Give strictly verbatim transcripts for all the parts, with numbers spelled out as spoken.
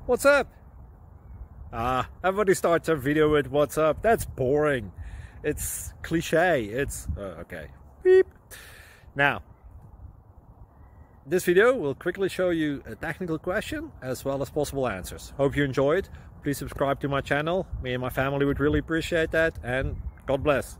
What's up? Ah, everybody starts a video with what's up. That's boring. It's cliche. It's uh, okay. Beep. Now, this video will quickly show you a technical question as well as possible answers. Hope you enjoyed. Please subscribe to my channel. Me and my family would really appreciate that, and God bless.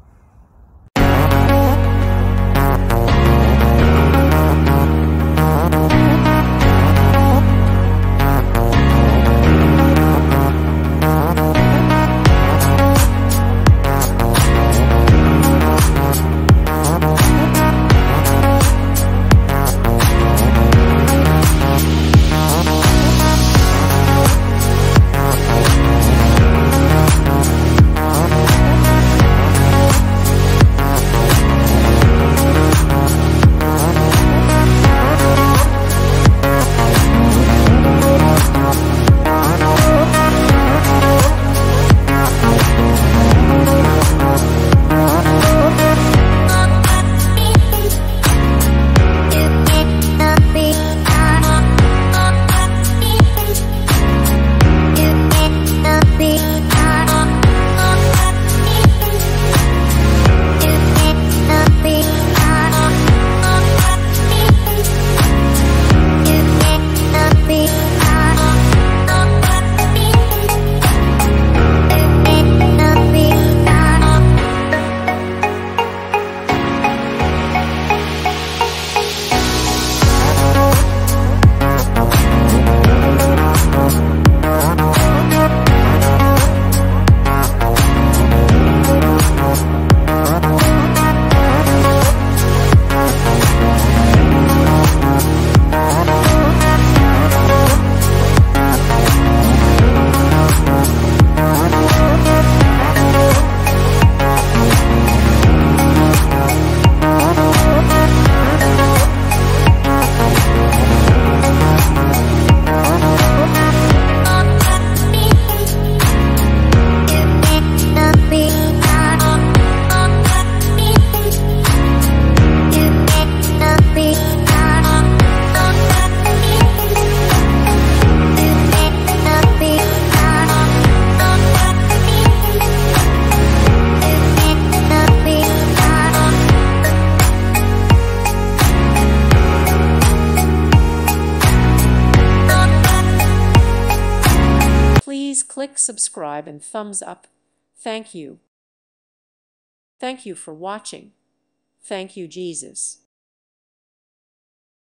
Please click subscribe and thumbs up. Thank you. Thank you for watching. Thank you, Jesus.